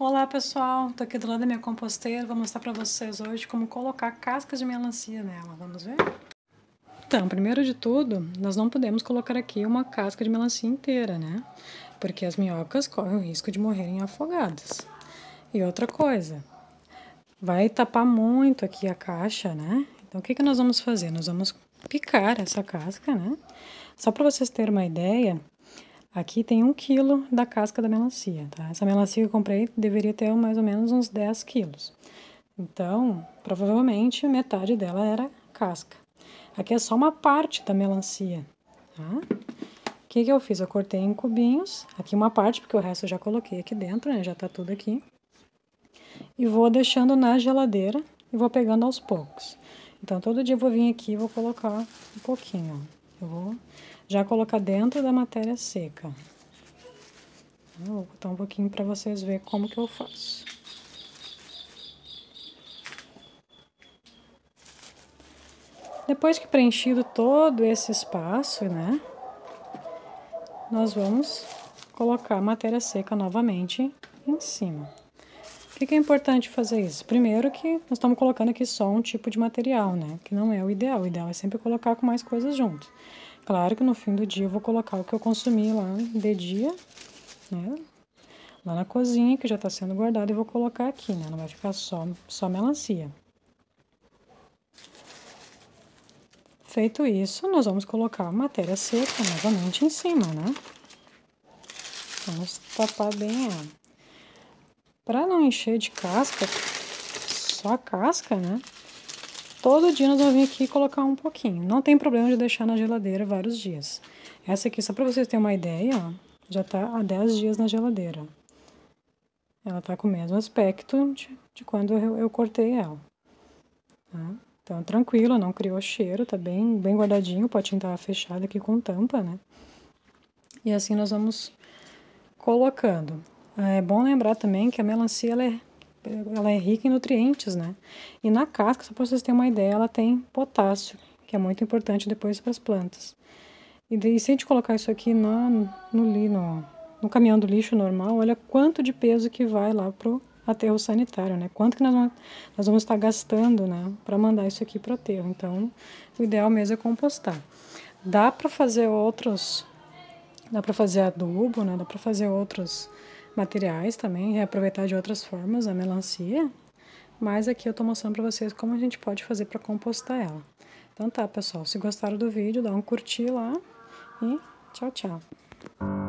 Olá pessoal, tô aqui do lado da minha composteira, vou mostrar pra vocês hoje como colocar cascas de melancia nela, vamos ver? Então, primeiro de tudo, nós não podemos colocar aqui uma casca de melancia inteira, né? Porque as minhocas correm o risco de morrerem afogadas. E outra coisa, vai tapar muito aqui a caixa, né? Então o que nós vamos fazer? Nós vamos picar essa casca, né? Só para vocês terem uma ideia, aqui tem 1 quilo da casca da melancia, tá? Essa melancia que eu comprei deveria ter mais ou menos uns 10 quilos. Então, provavelmente metade dela era casca. Aqui é só uma parte da melancia, tá? O que eu fiz? Eu cortei em cubinhos, aqui uma parte, porque o resto eu já coloquei aqui dentro, né? Já tá tudo aqui. E vou deixando na geladeira e vou pegando aos poucos. Então, todo dia eu vou vir aqui e vou colocar um pouquinho, ó. Eu vou já colocar dentro da matéria seca. Eu vou botar um pouquinho para vocês verem como que eu faço. Depois que preenchido todo esse espaço, né, nós vamos colocar a matéria seca novamente em cima. Por que é importante fazer isso? Primeiro que nós estamos colocando aqui só um tipo de material, né, que não é o ideal. O ideal é sempre colocar com mais coisas junto. Claro que no fim do dia eu vou colocar o que eu consumi lá de dia, né, lá na cozinha, que já está sendo guardado, e vou colocar aqui, né, não vai ficar só melancia. Feito isso, nós vamos colocar a matéria seca novamente em cima, né? Vamos tapar bem ela. Para não encher de casca, só a casca, né? Todo dia nós vamos vir aqui colocar um pouquinho. Não tem problema de deixar na geladeira vários dias. Essa aqui, só para vocês terem uma ideia, ó, já tá há 10 dias na geladeira. Ela tá com o mesmo aspecto de quando eu cortei ela, tá? Então, tranquilo, não criou cheiro, tá bem guardadinho, o potinho tá fechado aqui com tampa, né? E assim nós vamos colocando. É bom lembrar também que a melancia, ela é rica em nutrientes, né? E na casca, só para vocês terem uma ideia, ela tem potássio, que é muito importante depois para as plantas. E daí, se a gente colocar isso aqui no caminhão do lixo normal, olha quanto de peso que vai lá pro aterro sanitário, né? Quanto que nós vamos estar gastando, né, para mandar isso aqui pro aterro. Então, o ideal mesmo é compostar. Dá para fazer adubo, né? Dá para fazer outros materiais também, reaproveitar de outras formas a melancia. Mas aqui eu tô mostrando para vocês como a gente pode fazer para compostar ela. Então tá, pessoal, se gostaram do vídeo, dá um curtir lá e tchau, tchau.